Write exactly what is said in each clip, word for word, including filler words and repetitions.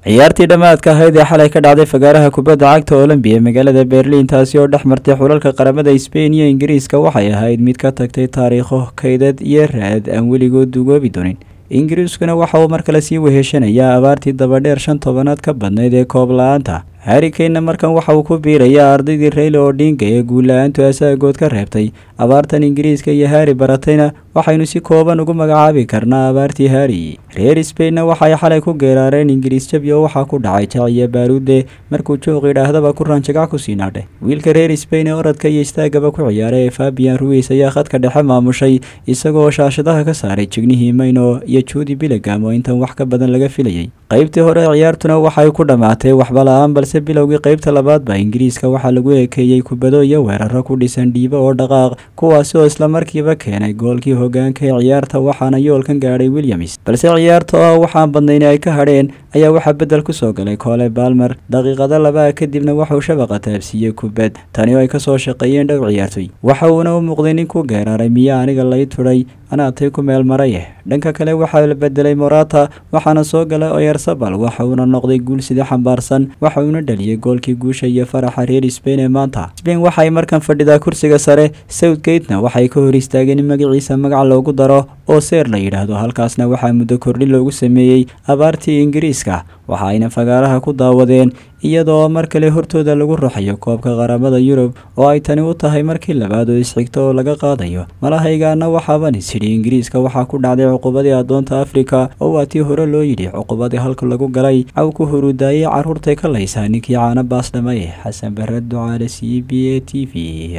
ciyaartii dhamaadka ahayd ee xalay ka dhacday fagaaraha kubadda cagta Olympia magaalada Berlin taasi oo dhexmartay xulalka qaramada Spain iyo Ingiriiska waxay ahayd mid ka tagtay taariikho kaydad iyo raad aan weligood dugoobi doonin. Ingiriiskuna waxa uu markale sii weheshanayaa abaartii dabadheer shan tobanaad ka badnayd ee koob la'aanta. Harry Kane markan waxa uu ku biirayaa ardaydii Raila Odinga ee guul la'aantu asaagood ka reebtay. Abaartan Ingiriiska iyo Harry baratayna waxaynu si kooban ugu magacaabi karnaa abaartii Harry. Reer Spain waxay xalay ku geeraareen Ingiriis jabiyo waxa ku dhacay jaciye baaruude markuu jooq idhaahdaba ku ranjaga ku siinaadhay. Wiilka reer Spain ee orodka iyo istaagaba ku ciyaaray Fabian Ruiz ayaa khadka dhexe maamushay isagoo shaashadaha ka saaray jignihii Maino iyo Jude Bellingham oo intan wax ka badan laga filayay. qaybtii hore ciyaartuna waxay ku dhamaatay waxba la'aan balse bilowgii qaybta labaad ba Ingiriiska waxa lagu ekeeyay kubado iyo weeraro ku dhisan dhiibo oo dhaqaaq kuwaas oo isla markiiba keenay goolkii hogaanka ciyaarta waxaana yoolkan gaadhay Williams balse ciyaarta oo waxaan badnayn ay ka hadheen ayaa waxa bedel ku soo galay Cole Palmer daqiiqada laba kadibna waxa uu shabaqa taabsiiyay kubad tani oo ay ka soo shaqeeyeen dhow ciyaartoy waxa uu u muuqday nin ku geeraaray miya aniga la turay ana tay ku meel maray dhanka kale waxa la bedelay Morata waxaana soo galay Oyarzabal waxa uu noqday guul sida xambaarsan waxa uu dhaliyay goolkii guusha iyo faraxa reer Spain ee maanta. Spain waxay markan fadhidaa kursiga sare Southgate-na waxay ka hor istaageen in magaciisa magac loogu daro oo seer la yiraahdo halkaasna waxa muddo kordhin loogu sameeyay abaartii Ingiriiska waxayna fagaaraha ku daawadeen iyadoo mar kale hortooda lagu ruxayo koobka qaramada Yurub oo ay tani u tahay markii labaad oo isxigto oo laga qaadayo malahaygaana waxaban sidii Ingiriiska waxa ku dhacday cuqubadii adoonta Afrika oo waatii hore loo yiri cuqubadii halka lagu galay aw ku hurudaayay carruurta ka laysa ninkii caana baas dhamay Xasan Barad Ducaale C B A T V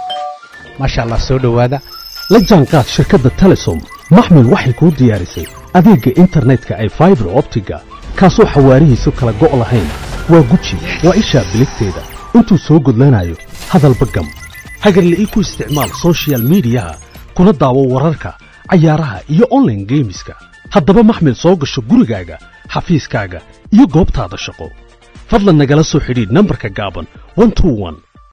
masha Allah soo dhawaada la jaanqaad shirkadda Telesom maxmil waxay ku diyaarisay adeegga internetka ay fiber optiga kaasoo xawaarihiisu kala go' lahayn waa guji waa isha biligteeda intuu soo gudlanayo hadalba gam hagarlii ku isticmaal social media kuna daawo wararka ciyaaraha iyo online gameska haddaba maxmil soo gasho gurigaaga xafiiskaaga iyo goobtaada shaqo fadlan nagala soo xidhiidh nambarka gaaban one two one